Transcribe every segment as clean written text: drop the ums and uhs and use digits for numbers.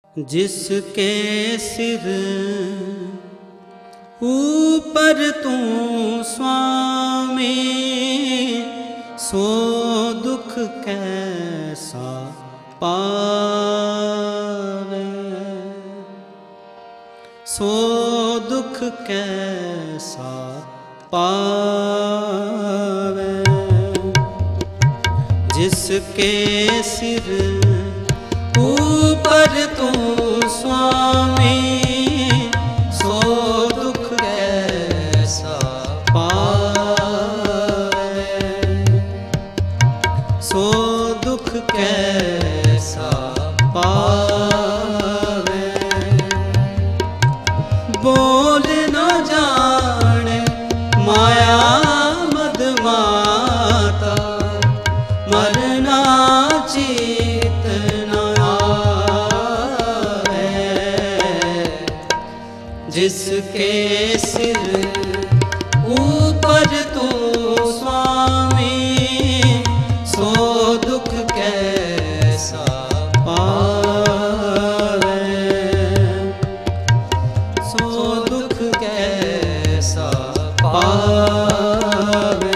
जिसके सिर ऊपर तू स्वामी, सो दुख कैसा पावे, सो दुख कैसा पावे। जिसके सिर ऊपर तू स्वामी, सो दुख कैसा पावे, सो दुख कैसा पावे। बोल न जाने माया मद माता, मरना चित न आवे। जिसके सिर ऊपर तू स्वामी, सो दुख कैसा पावे, सो दुख कैसा पावे।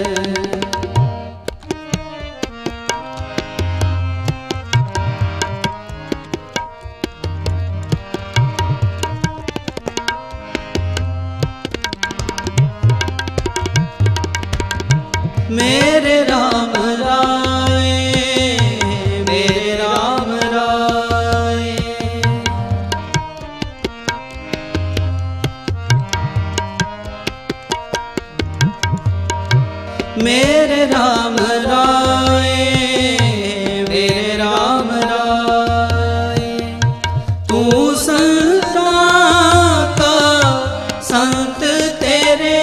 मेरे राम राय, मेरे राम राय, मेरे राम राय, मेरे राम राय। तू संता का संत तेरे,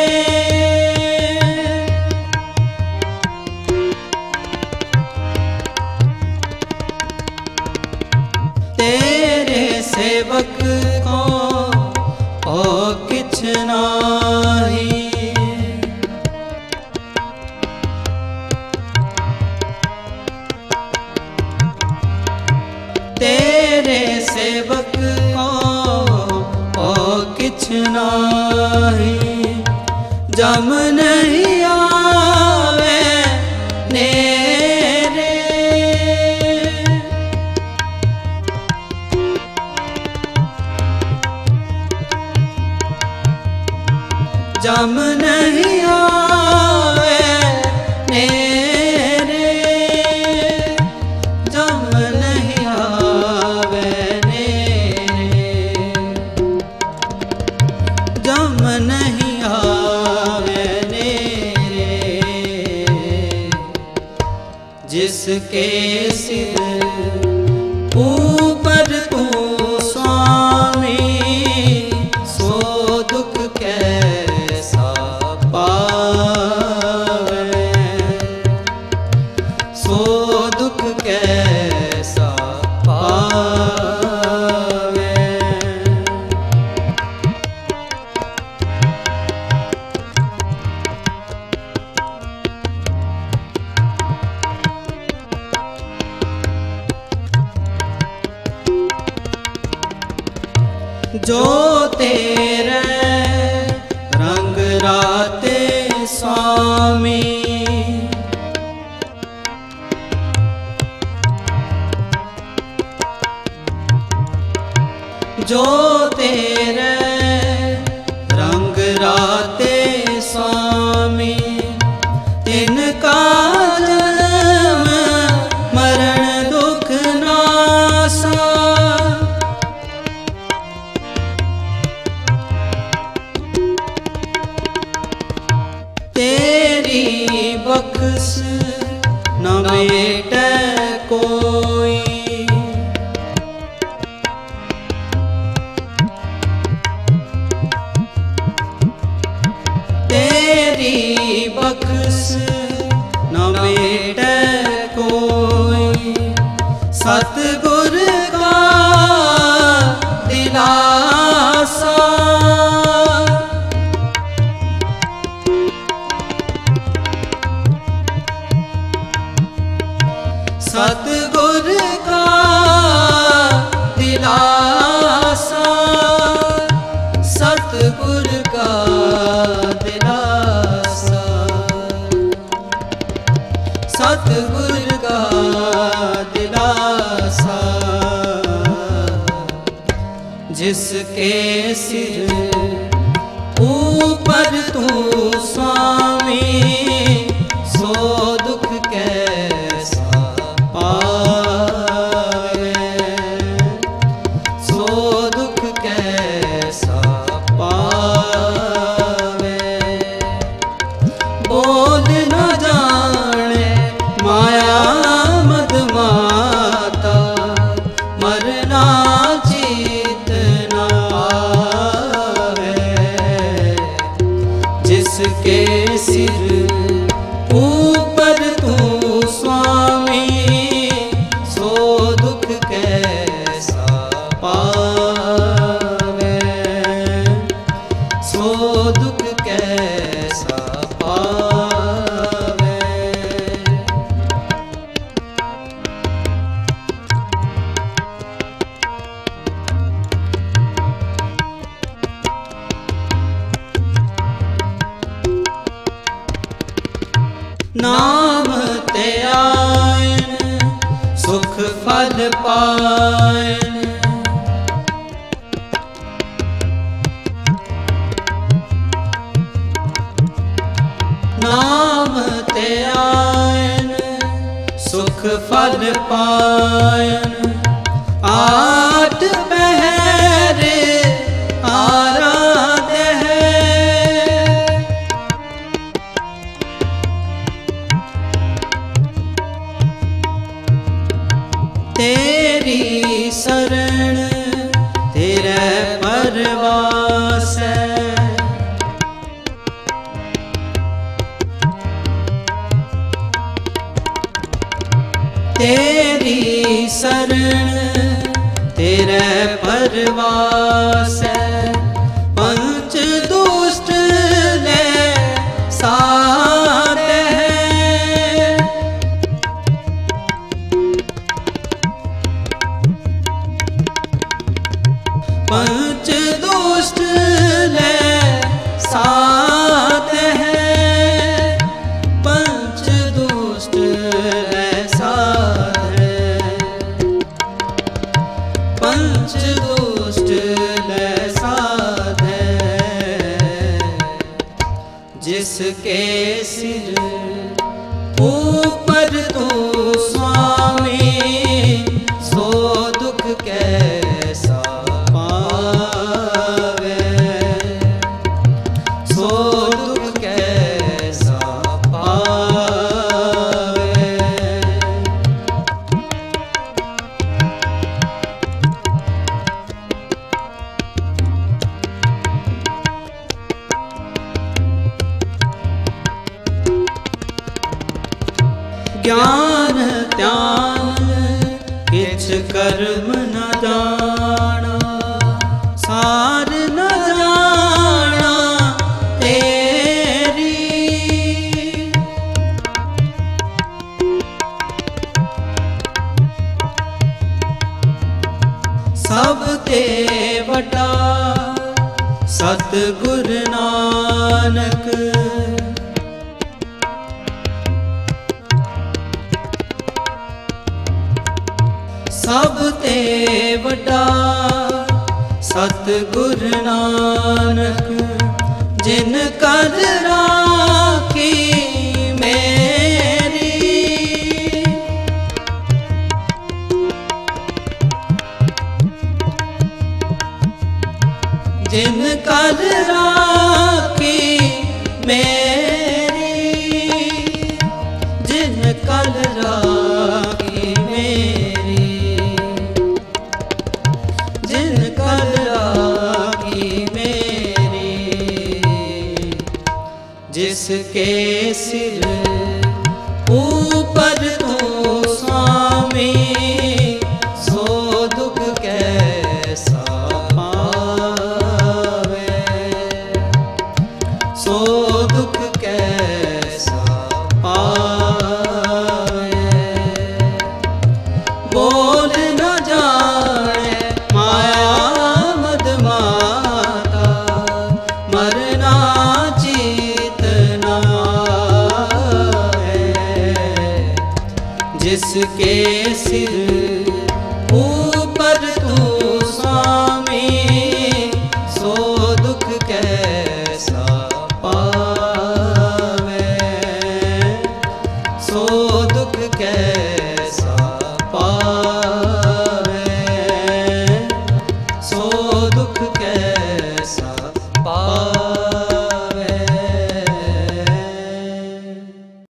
तेरे सेवक को ओ किछ नाही। तेरे सेवक को ओ किछ नाही। जम नहीं आवे नेरे, जम नहीं आवे नेरे, जम नहीं आवे नेरे, जम नहीं आवे नेरे। जिसके सिर ऊपर तू स्वामी, सो दुख कैसा पावे, सो दुख कैसा पावे। जो तेरे रंग राते स्वामी, जो तेरे रंग राते स्वामी। तिनका जन्म मरण दुख नासा, तेरी बख्श न मेटे कोई। जिसके सिर ऊपर तू स्वामी, सो दुख कैसा पावे, सो दुख कैसा पावे। बोल न जाने माया मद माता, मरना चित न आवे। जिसके सिर ऊपर तू स्वामी, सो दुख कैसा पावे, सो दुख कैसा पावे। नाम ते आयन सुख फल पायन, नाम ते आयन सुख फल पायन। आठ पहर आराध्य है, तेरी शरण तेरे परवास है। तेरी शरण तेरे परवास है। पंच दुष्ट ले साथ है, पंच दुष्ट ले साथ है, पंच दुष्ट ले साथ है, पंच दुष्ट ले साथ है। जिसके सिर ऊपर तू स्वामी, सो दुख कैसा पावे, सो दुख कैसा पावे। ज्ञान त्यान किछ कर्म न जाना, सार न जाना तेरी। सब ते बटा सतगुरु नानक, सब ते वड्डा सतगुरु नानक। जिन कर राखी मेरी, जिन कर राखी मेरी, जिन कर राखी मेरी, जिन कर राखी मेरी। जिसके सिर ऊपर तू स्वामी, सो दुख कैसा पावे, सो दुख कैसा पावे। बोल न जाने माया मद माता, मरना चित न आवे। जिसके सिर